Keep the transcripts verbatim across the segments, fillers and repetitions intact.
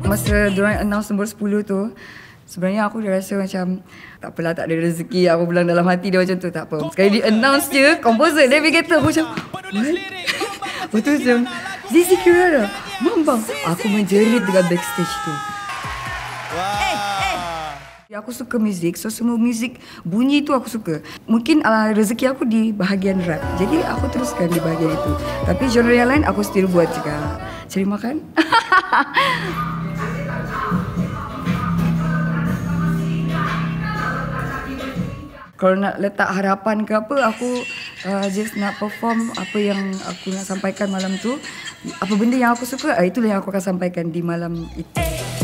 Masa diorang announce nombor sepuluh tu, sebenarnya aku dah rasa macam tak apalah, tak ada rezeki. Aku bilang dalam hati dia macam tu, tak apa. Sekali dia announce je, composer dia kata aku macam what? Betul macam Zizi Kirana, Mambang. Aku menjerit dengan backstage tu. Aku suka muzik, so semua muzik bunyi tu aku suka. Mungkin uh, rezeki aku di bahagian rap, jadi aku teruskan di bahagian itu. Tapi genre yang lain aku still buat juga. Cari makan. Kalau nak letak harapan ke apa, aku uh, just nak perform apa yang aku nak sampaikan malam tu. Apa benda yang aku suka, uh, itulah yang aku akan sampaikan di malam itu.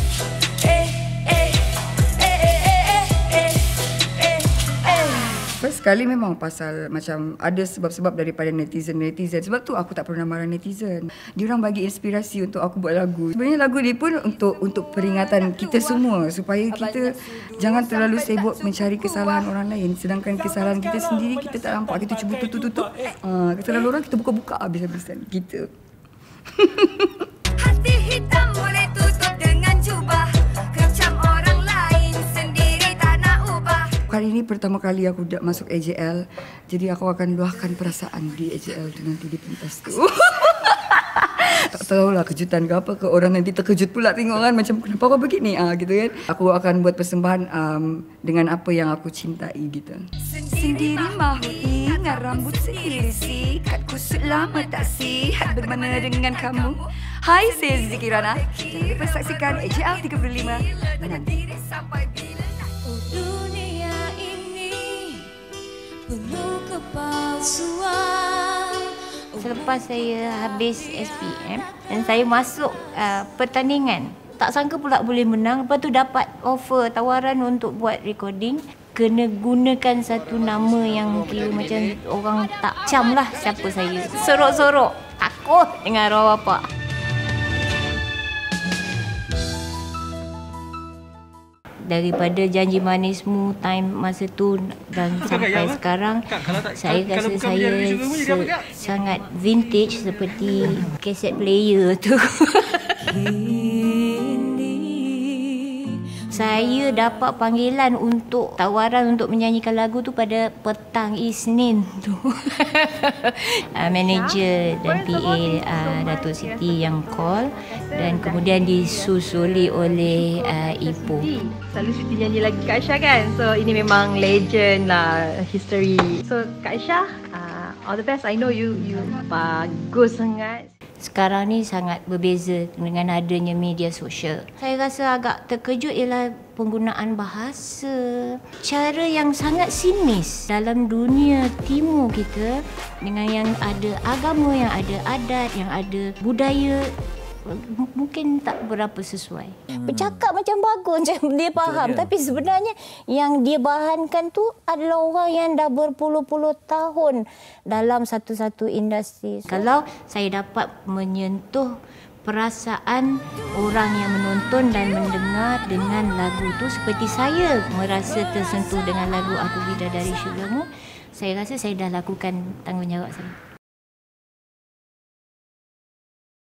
First sekali memang pasal macam ada sebab-sebab daripada netizen-netizen. Sebab tu aku tak pernah marah netizen. Diorang bagi inspirasi untuk aku buat lagu. Sebenarnya lagu ni pun untuk untuk peringatan kita semua supaya kita jangan terlalu sibuk mencari kesalahan orang lain, sedangkan kesalahan kita sendiri kita tak nampak, kita cuba tutup-tutup. Uh, kesalahan orang kita buka-buka habis-habisan gitu. Hati hitam boleh tutup dengan jubah. Kali ini pertama kali aku dah masuk A J L, jadi aku akan luahkan perasaan di A J L tu nanti di pentas tu. Tak tahulah kejutan ke apa ke, orang nanti terkejut pula tengok kan macam kenapa kau begini ah gitu kan. Aku akan buat persembahan um, dengan apa yang aku cintai gitu. Sendiri mahu ingat rambut sendiri sikat kusut lama tak sihat bermana dengan kamu. Hai, saya Zizi Kirana. Jangan lupa saksikan A J L tiga puluh lima nanti. Selepas saya habis S P M dan saya masuk uh, pertandingan, tak sangka pula boleh menang. Lepas tu dapat offer, tawaran untuk buat recording. Kena gunakan satu nama yang kira macam orang tak cam lah siapa saya. Sorok-sorok, takut dengan arwah bapak. Daripada Janji Manismu, time masa tu dan sampai sekarang, saya rasa saya se sangat vintage seperti kaset player tu. Saya dapat panggilan untuk tawaran untuk menyanyikan lagu tu pada petang Isnin tu. uh, manager dan P A uh, Datuk Siti yang call dan kemudian disusuli oleh uh, Ipoh. Selalu Siti nyanyi lagi Kak Aisyah kan? So ini memang legend lah, history. So Kak Aisyah, uh, all the best. I know you you bagus sangat. Sekarang ni sangat berbeza dengan adanya media sosial. Saya rasa agak terkejut ialah penggunaan bahasa, cara yang sangat sinis dalam dunia timur kita dengan yang ada agama, yang ada adat, yang ada budaya. Mungkin tak berapa sesuai. Hmm. Bercakap macam bagus, macam dia faham. Betul, tapi sebenarnya yang dia bahankan tu adalah orang yang dah berpuluh-puluh tahun dalam satu-satu industri. Kalau saya dapat menyentuh perasaan orang yang menonton dan mendengar dengan lagu tu seperti saya merasa tersentuh dengan lagu Aku Bidadari Syurgamu, saya rasa saya dah lakukan tanggungjawab saya.